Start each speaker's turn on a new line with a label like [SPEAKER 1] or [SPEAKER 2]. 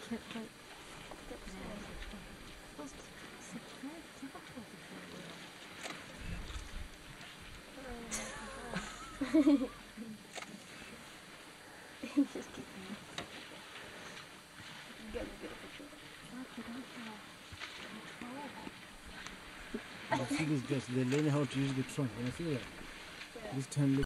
[SPEAKER 1] Just kidding. Get a picture.
[SPEAKER 2] You see this guys, they're learning how to use the trunk. You see that? This time